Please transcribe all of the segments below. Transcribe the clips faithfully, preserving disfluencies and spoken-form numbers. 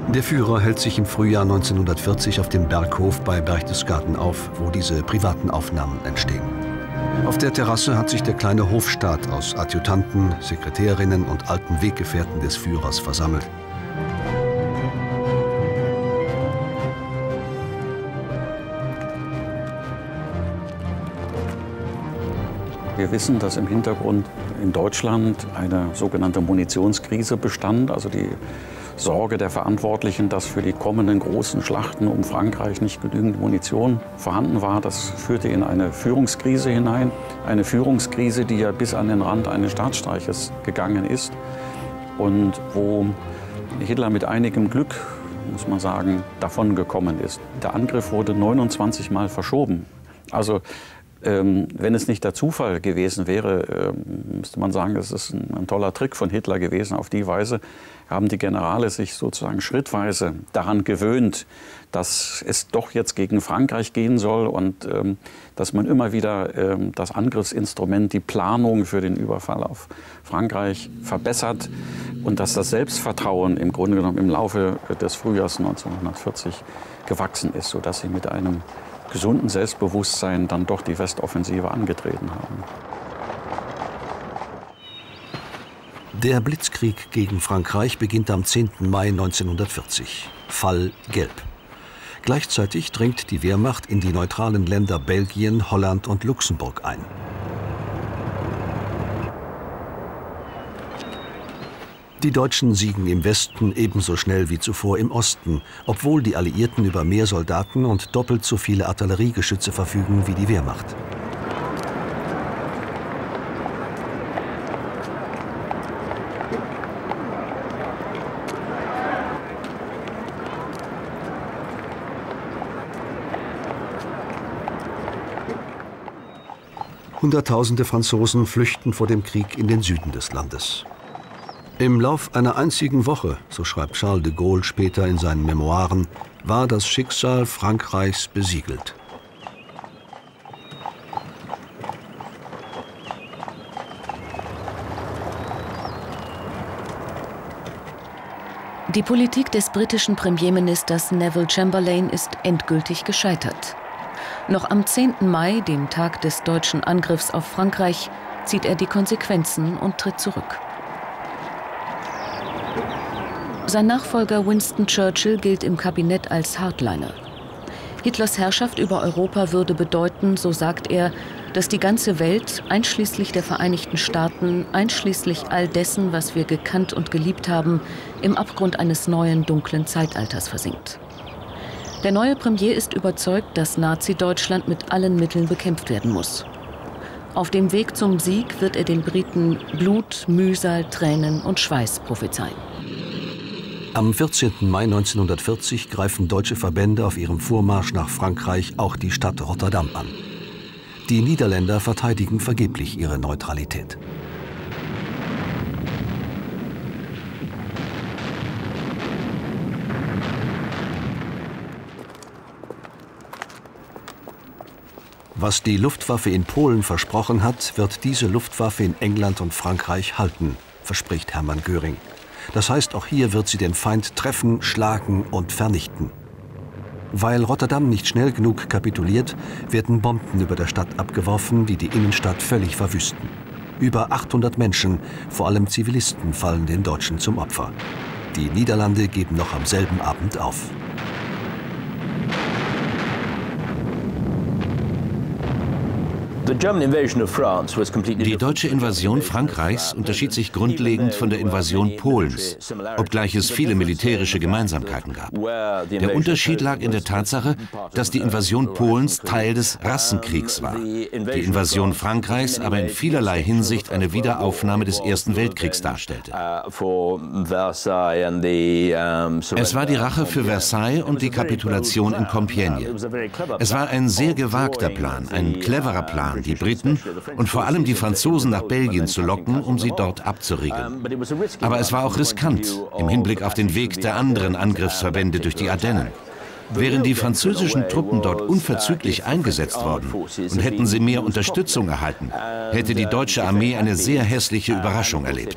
Der Führer hält sich im Frühjahr neunzehnhundertvierzig auf dem Berghof bei Berchtesgaden auf, wo diese privaten Aufnahmen entstehen. Auf der Terrasse hat sich der kleine Hofstaat aus Adjutanten, Sekretärinnen und alten Weggefährten des Führers versammelt. Wir wissen, dass im Hintergrund in Deutschland eine sogenannte Munitionskrise bestand, also die Sorge der Verantwortlichen, dass für die kommenden großen Schlachten um Frankreich nicht genügend Munition vorhanden war. Das führte in eine Führungskrise hinein. Eine Führungskrise, die ja bis an den Rand eines Staatsstreiches gegangen ist und wo Hitler mit einigem Glück, muss man sagen, davon gekommen ist. Der Angriff wurde neunundzwanzig Mal verschoben. Also Ähm, wenn es nicht der Zufall gewesen wäre, äh, müsste man sagen, es ist ein, ein toller Trick von Hitler gewesen. Auf die Weise haben die Generale sich sozusagen schrittweise daran gewöhnt, dass es doch jetzt gegen Frankreich gehen soll und ähm, dass man immer wieder ähm, das Angriffsinstrument, die Planung für den Überfall auf Frankreich verbessert und dass das Selbstvertrauen im Grunde genommen im Laufe des Frühjahrs neunzehnhundertvierzig gewachsen ist, sodass sie mit einem gesunden Selbstbewusstsein dann doch die Westoffensive angetreten haben. Der Blitzkrieg gegen Frankreich beginnt am zehnten Mai neunzehnhundertvierzig. Fall Gelb. Gleichzeitig dringt die Wehrmacht in die neutralen Länder Belgien, Holland und Luxemburg ein. Die Deutschen siegen im Westen ebenso schnell wie zuvor im Osten, obwohl die Alliierten über mehr Soldaten und doppelt so viele Artilleriegeschütze verfügen wie die Wehrmacht. Hunderttausende Franzosen flüchten vor dem Krieg in den Süden des Landes. Im Lauf einer einzigen Woche, so schreibt Charles de Gaulle später in seinen Memoiren, war das Schicksal Frankreichs besiegelt. Die Politik des britischen Premierministers Neville Chamberlain ist endgültig gescheitert. Noch am zehnten Mai, dem Tag des deutschen Angriffs auf Frankreich, zieht er die Konsequenzen und tritt zurück. Sein Nachfolger Winston Churchill gilt im Kabinett als Hardliner. Hitlers Herrschaft über Europa würde bedeuten, so sagt er, dass die ganze Welt, einschließlich der Vereinigten Staaten, einschließlich all dessen, was wir gekannt und geliebt haben, im Abgrund eines neuen, dunklen Zeitalters versinkt. Der neue Premier ist überzeugt, dass Nazi-Deutschland mit allen Mitteln bekämpft werden muss. Auf dem Weg zum Sieg wird er den Briten Blut, Mühsal, Tränen und Schweiß prophezeien. Am vierzehnten Mai neunzehnhundertvierzig greifen deutsche Verbände auf ihrem Vormarsch nach Frankreich auch die Stadt Rotterdam an. Die Niederländer verteidigen vergeblich ihre Neutralität. Was die Luftwaffe in Polen versprochen hat, wird diese Luftwaffe in England und Frankreich halten, verspricht Hermann Göring. Das heißt, auch hier wird sie den Feind treffen, schlagen und vernichten. Weil Rotterdam nicht schnell genug kapituliert, werden Bomben über der Stadt abgeworfen, die die Innenstadt völlig verwüsten. Über achthundert Menschen, vor allem Zivilisten, fallen den Deutschen zum Opfer. Die Niederlande geben noch am selben Abend auf. Die deutsche Invasion Frankreichs unterschied sich grundlegend von der Invasion Polens, obgleich es viele militärische Gemeinsamkeiten gab. Der Unterschied lag in der Tatsache, dass die Invasion Polens Teil des Rassenkriegs war, die Invasion Frankreichs aber in vielerlei Hinsicht eine Wiederaufnahme des Ersten Weltkriegs darstellte. Es war die Rache für Versailles und die Kapitulation in Compiègne. Es war ein sehr gewagter Plan, ein cleverer Plan, die Briten und vor allem die Franzosen nach Belgien zu locken, um sie dort abzuriegeln. Aber es war auch riskant im Hinblick auf den Weg der anderen Angriffsverbände durch die Ardennen. Wären die französischen Truppen dort unverzüglich eingesetzt worden und hätten sie mehr Unterstützung erhalten, hätte die deutsche Armee eine sehr hässliche Überraschung erlebt.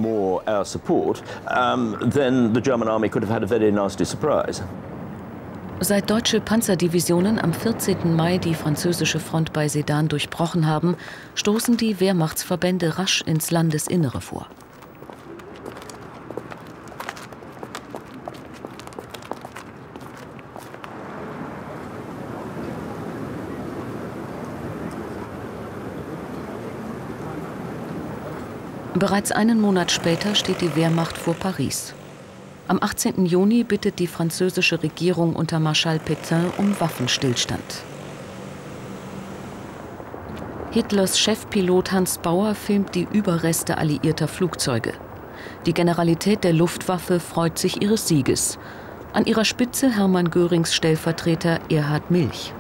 Seit deutsche Panzerdivisionen am vierzehnten Mai die französische Front bei Sedan durchbrochen haben, stoßen die Wehrmachtsverbände rasch ins Landesinnere vor. Bereits einen Monat später steht die Wehrmacht vor Paris. Am achtzehnten Juni bittet die französische Regierung unter Marschall Pétain um Waffenstillstand. Hitlers Chefpilot Hans Bauer filmt die Überreste alliierter Flugzeuge. Die Generalität der Luftwaffe freut sich ihres Sieges. An ihrer Spitze Hermann Görings Stellvertreter Erhard Milch.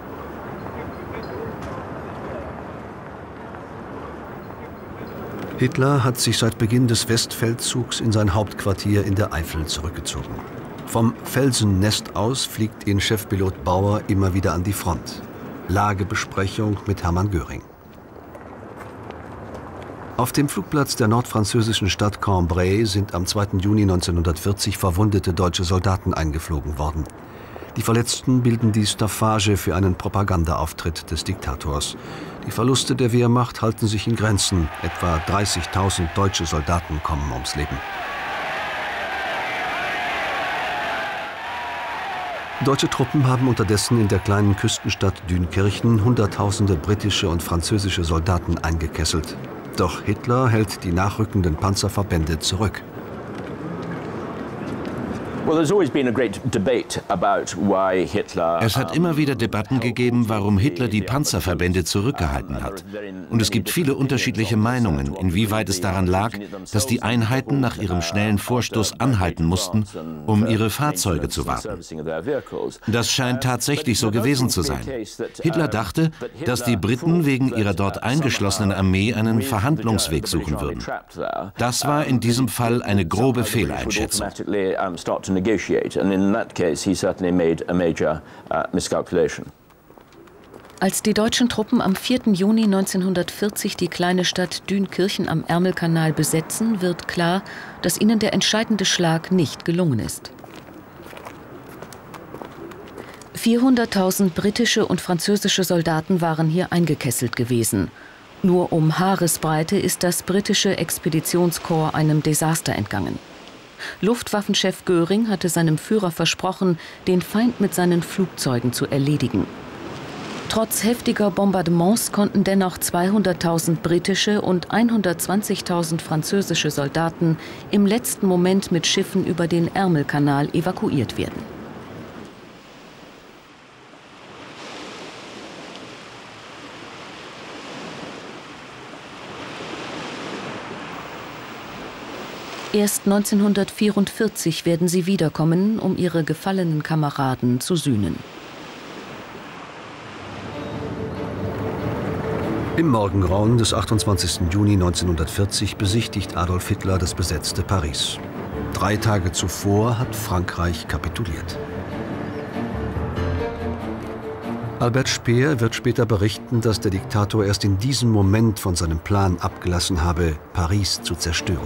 Hitler hat sich seit Beginn des Westfeldzugs in sein Hauptquartier in der Eifel zurückgezogen. Vom Felsennest aus fliegt ihn Chefpilot Bauer immer wieder an die Front. Lagebesprechung mit Hermann Göring. Auf dem Flugplatz der nordfranzösischen Stadt Cambrai sind am zweiten Juni neunzehnhundertvierzig verwundete deutsche Soldaten eingeflogen worden. Die Verletzten bilden die Staffage für einen Propagandaauftritt des Diktators. Die Verluste der Wehrmacht halten sich in Grenzen. Etwa dreißigtausend deutsche Soldaten kommen ums Leben. Deutsche Truppen haben unterdessen in der kleinen Küstenstadt Dünkirchen Hunderttausende britische und französische Soldaten eingekesselt. Doch Hitler hält die nachrückenden Panzerverbände zurück. Es hat immer wieder Debatten gegeben, warum Hitler die Panzerverbände zurückgehalten hat. Und es gibt viele unterschiedliche Meinungen, inwieweit es daran lag, dass die Einheiten nach ihrem schnellen Vorstoß anhalten mussten, um ihre Fahrzeuge zu warten. Das scheint tatsächlich so gewesen zu sein. Hitler dachte, dass die Briten wegen ihrer dort eingeschlossenen Armee einen Verhandlungsweg suchen würden. Das war in diesem Fall eine grobe Fehleinschätzung. Negotiate, and in that case he certainly made a major uh, miscalculation. Als die deutschen Truppen am vierten Juni neunzehnhundertvierzig die kleine Stadt Dünkirchen am Ärmelkanal besetzen, wird klar, dass ihnen der entscheidende Schlag nicht gelungen ist. vierhunderttausend britische und französische Soldaten waren hier eingekesselt gewesen. Nur um Haaresbreite ist das britische Expeditionskorps einem Desaster entgangen. Luftwaffenchef Göring hatte seinem Führer versprochen, den Feind mit seinen Flugzeugen zu erledigen. Trotz heftiger Bombardements konnten dennoch zweihunderttausend britische und hundertzwanzigtausend französische Soldaten im letzten Moment mit Schiffen über den Ärmelkanal evakuiert werden. Erst neunzehnhundertvierundvierzig werden sie wiederkommen, um ihre gefallenen Kameraden zu sühnen. Im Morgengrauen des achtundzwanzigsten Juni neunzehnhundertvierzig besichtigt Adolf Hitler das besetzte Paris. Drei Tage zuvor hat Frankreich kapituliert. Albert Speer wird später berichten, dass der Diktator erst in diesem Moment von seinem Plan abgelassen habe, Paris zu zerstören.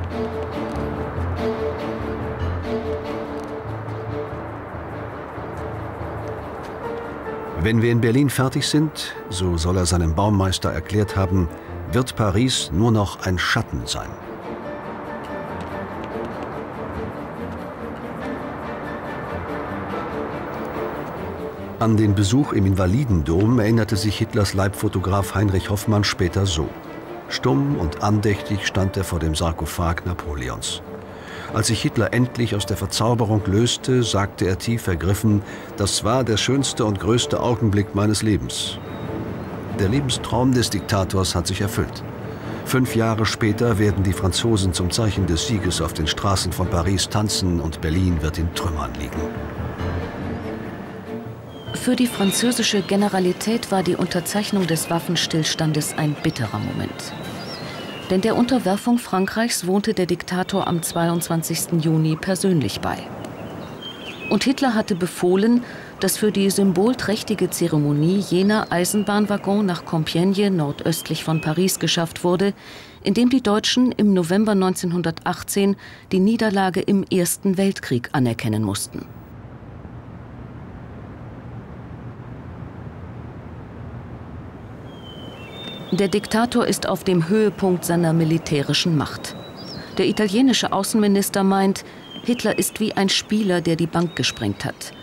Wenn wir in Berlin fertig sind, so soll er seinem Baumeister erklärt haben, wird Paris nur noch ein Schatten sein. An den Besuch im Invalidendom erinnerte sich Hitlers Leibfotograf Heinrich Hoffmann später so. Stumm und andächtig stand er vor dem Sarkophag Napoleons. Als sich Hitler endlich aus der Verzauberung löste, sagte er tief ergriffen, das war der schönste und größte Augenblick meines Lebens. Der Lebenstraum des Diktators hat sich erfüllt. Fünf Jahre später werden die Franzosen zum Zeichen des Sieges auf den Straßen von Paris tanzen und Berlin wird in Trümmern liegen. Für die französische Generalität war die Unterzeichnung des Waffenstillstandes ein bitterer Moment. Denn der Unterwerfung Frankreichs wohnte der Diktator am zweiundzwanzigsten Juni persönlich bei. Und Hitler hatte befohlen, dass für die symbolträchtige Zeremonie jener Eisenbahnwaggon nach Compiègne nordöstlich von Paris geschafft wurde, in dem die Deutschen im November neunzehnhundertachtzehn die Niederlage im Ersten Weltkrieg anerkennen mussten. Der Diktator ist auf dem Höhepunkt seiner militärischen Macht. Der italienische Außenminister meint, Hitler ist wie ein Spieler, der die Bank gesprengt hat.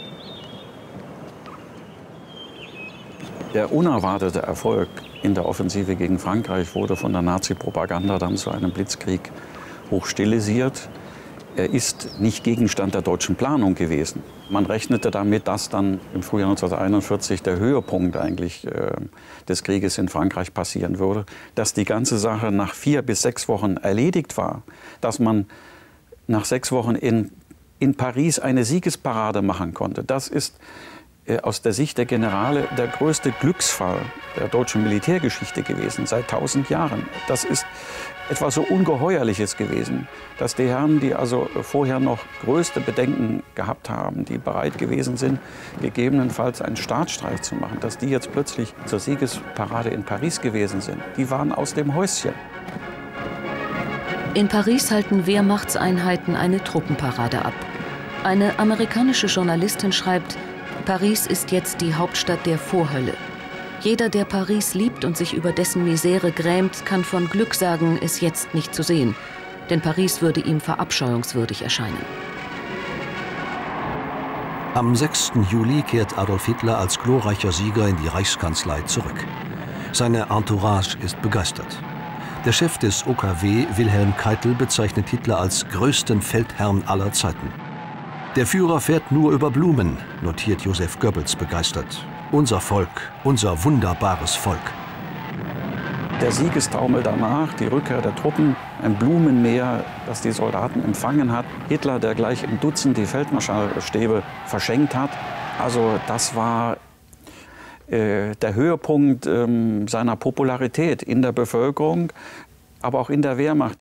Der unerwartete Erfolg in der Offensive gegen Frankreich wurde von der Nazi-Propaganda dann zu einem Blitzkrieg hochstilisiert. Er ist nicht Gegenstand der deutschen Planung gewesen. Man rechnete damit, dass dann im Frühjahr neunzehnhunderteinundvierzig der Höhepunkt eigentlich äh, des Krieges in Frankreich passieren würde. Dass die ganze Sache nach vier bis sechs Wochen erledigt war, dass man nach sechs Wochen in, in Paris eine Siegesparade machen konnte, das ist äh, aus der Sicht der Generale der größte Glücksfall der deutschen Militärgeschichte gewesen, seit tausend Jahren. Das ist etwas so Ungeheuerliches gewesen, dass die Herren, die also vorher noch größte Bedenken gehabt haben, die bereit gewesen sind, gegebenenfalls einen Staatsstreich zu machen, dass die jetzt plötzlich zur Siegesparade in Paris gewesen sind, die waren aus dem Häuschen. In Paris halten Wehrmachtseinheiten eine Truppenparade ab. Eine amerikanische Journalistin schreibt, Paris ist jetzt die Hauptstadt der Vorhölle. Jeder, der Paris liebt und sich über dessen Misere grämt, kann von Glück sagen, es jetzt nicht zu sehen. Denn Paris würde ihm verabscheuungswürdig erscheinen. Am sechsten Juli kehrt Adolf Hitler als glorreicher Sieger in die Reichskanzlei zurück. Seine Entourage ist begeistert. Der Chef des O K W, Wilhelm Keitel, bezeichnet Hitler als größten Feldherrn aller Zeiten. Der Führer fährt nur über Blumen, notiert Joseph Goebbels begeistert. Unser Volk, unser wunderbares Volk. Der Siegestaumel danach, die Rückkehr der Truppen, ein Blumenmeer, das die Soldaten empfangen hat. Hitler, der gleich im Dutzend die Feldmarschallstäbe verschenkt hat. Also das war äh, der Höhepunkt äh, seiner Popularität in der Bevölkerung, aber auch in der Wehrmacht.